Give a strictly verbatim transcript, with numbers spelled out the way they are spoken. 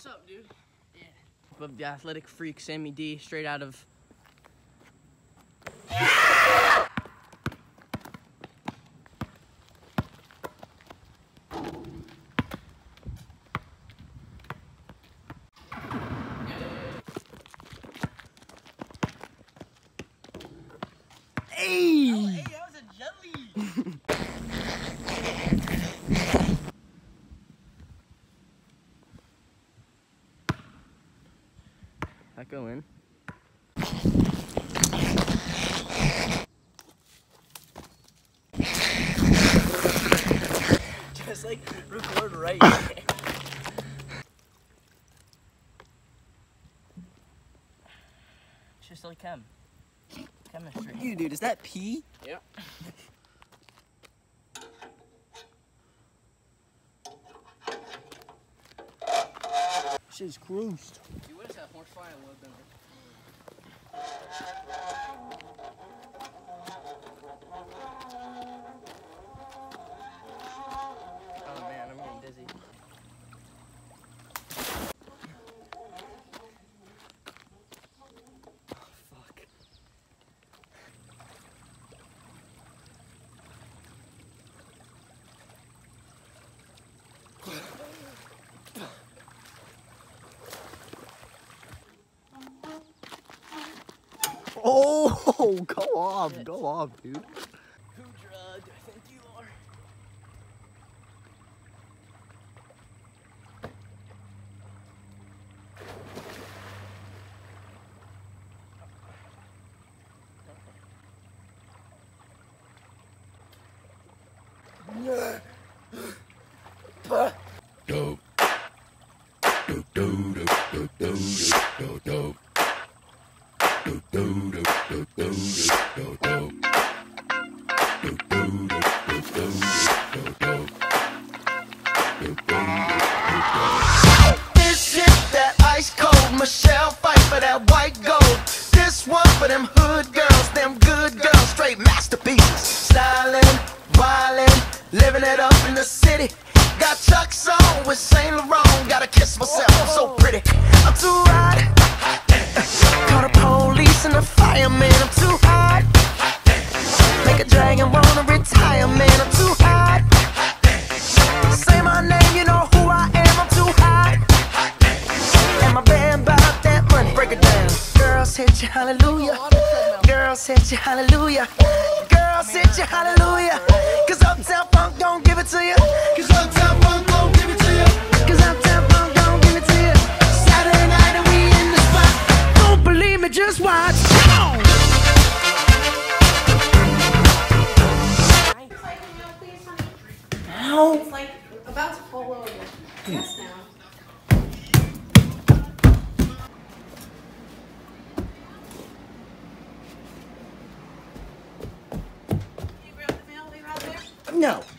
What's up, dude? Yeah. Of the athletic freak Sammy D, straight out of. Hey! Oh, hey, that was a jelly. That go in. Just like record right there. Just like chem. Chemistry. Ew, dude, is that pee? Yep. Shit's gross. You would have more fire would than Oh man, I'm getting dizzy. Oh, fuck. Oh, go off, Shit. go off, dude. Who drugged? I think you are. Dope. Dope, dope, dope, dope, dope, dope, dope. Dope, dope, dope, dope, dope, dope, dope. Dope, dope, dope, dope, dope, dope. Dope, dope, dope, dope. This shit that ice cold Michelle fight for that white gold. This one for them hood girls, them good girls, straight masterpieces. Stylin', wildin', living it up in the city. Got Chuck's on with Saint Laurent. Gotta kiss myself, I'm so pretty. I'm too hot. Call the police and the fireman. I'm too hot. Make a dragon wanna retire, man. I'm too hot. Say my name, you know who I am. I'm too hot. And my band bought that money. Break it down. Girls hit you, hallelujah. Girls hit you, hallelujah. Girls hit you, hallelujah. Cause Uptown Funk don't give it to you. Cause Uptown Funk don't give it to you. Cause Uptown Funk don't give it to you. Saturday night and we in the spot. Don't believe me, just watch. Come on. Ow. It's like about to fall over. Yes, now. You grabbed the mail, leave out there? No.